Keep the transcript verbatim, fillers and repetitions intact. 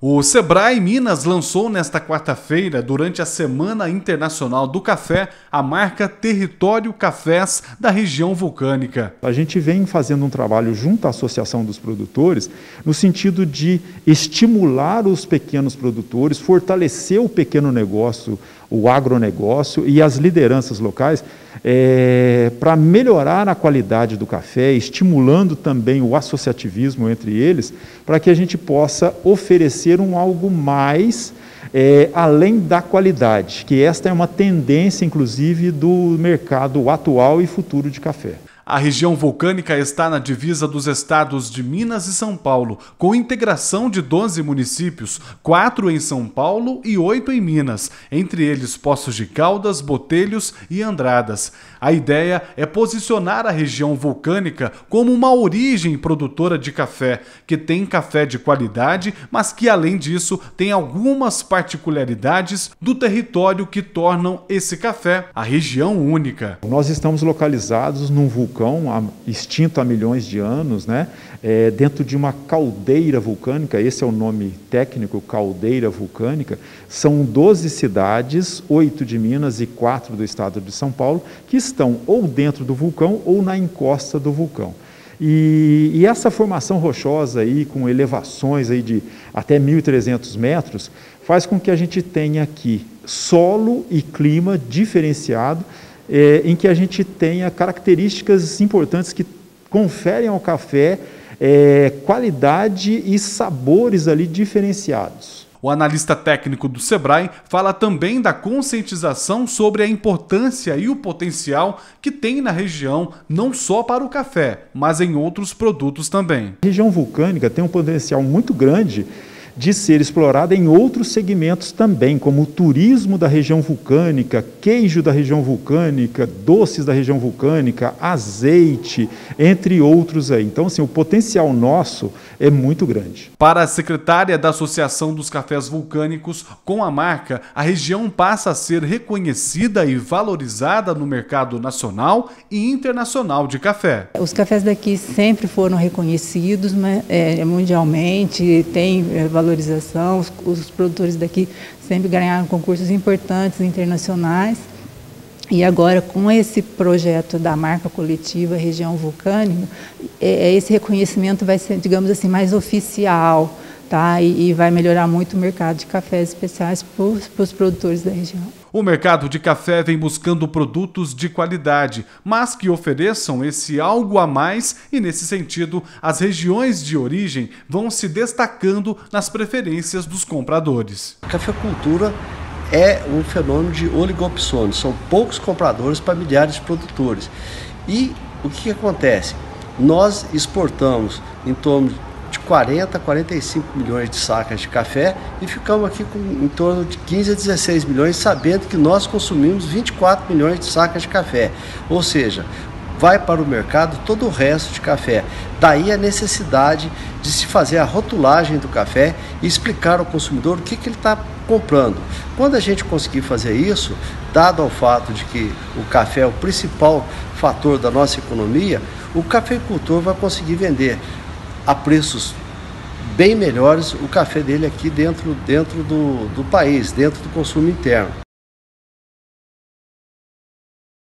O Sebrae Minas lançou nesta quarta-feira, durante a Semana Internacional do Café, a marca Território Cafés da região vulcânica. A gente vem fazendo um trabalho junto à Associação dos Produtores, no sentido de estimular os pequenos produtores, fortalecer o pequeno negócio, o agronegócio e as lideranças locais, é, para melhorar a qualidade do café, estimulando também o associativismo entre eles, para que a gente possa oferecer um algo mais é, além da qualidade, que esta é uma tendência, inclusive, do mercado atual e futuro de café. A região vulcânica está na divisa dos estados de Minas e São Paulo, com integração de doze municípios, quatro em São Paulo e oito em Minas, entre eles Poços de Caldas, Botelhos e Andradas. A ideia é posicionar a região vulcânica como uma origem produtora de café, que tem café de qualidade, mas que, além disso, tem algumas particularidades do território que tornam esse café a região única. Nós estamos localizados num vulcão extinto há milhões de anos, né? É, dentro de uma caldeira vulcânica, esse é o nome técnico, caldeira vulcânica. São doze cidades, oito de Minas e quatro do estado de São Paulo, que estão ou dentro do vulcão ou na encosta do vulcão. E, e essa formação rochosa aí, com elevações aí de até mil e trezentos metros, faz com que a gente tenha aqui solo e clima diferenciado, É, em que a gente tenha características importantes que conferem ao café é, qualidade e sabores ali diferenciados. O analista técnico do Sebrae fala também da conscientização sobre a importância e o potencial que tem na região, não só para o café, mas em outros produtos também. A região vulcânica tem um potencial muito grande de ser explorada em outros segmentos também, como o turismo da região vulcânica, queijo da região vulcânica, doces da região vulcânica, azeite, entre outros aí. Então, assim, o potencial nosso é muito grande. Para a secretária da Associação dos Cafés Vulcânicos, com a marca, a região passa a ser reconhecida e valorizada no mercado nacional e internacional de café. Os cafés daqui sempre foram reconhecidos, né, é, mundialmente, tem é, valorização, os, os produtores daqui sempre ganharam concursos importantes internacionais. E agora, com esse projeto da marca coletiva Região Vulcânica, é, esse reconhecimento vai ser, digamos assim, mais oficial, tá? E, e vai melhorar muito o mercado de cafés especiais para os produtores da região. O mercado de café vem buscando produtos de qualidade, mas que ofereçam esse algo a mais e, nesse sentido, as regiões de origem vão se destacando nas preferências dos compradores. A cafeicultura é um fenômeno de oligopsônio, são poucos compradores para milhares de produtores. E o que, que acontece? Nós exportamos em torno de quarenta, quarenta e cinco milhões de sacas de café e ficamos aqui com em torno de quinze a dezesseis milhões, sabendo que nós consumimos vinte e quatro milhões de sacas de café. Ou seja, vai para o mercado todo o resto de café. Daí a necessidade de se fazer a rotulagem do café e explicar ao consumidor o que, que ele está comprando. Quando a gente conseguir fazer isso, dado ao fato de que o café é o principal fator da nossa economia, o cafeicultor vai conseguir vender a preços bem melhores o café dele aqui dentro, dentro do, do país, dentro do consumo interno.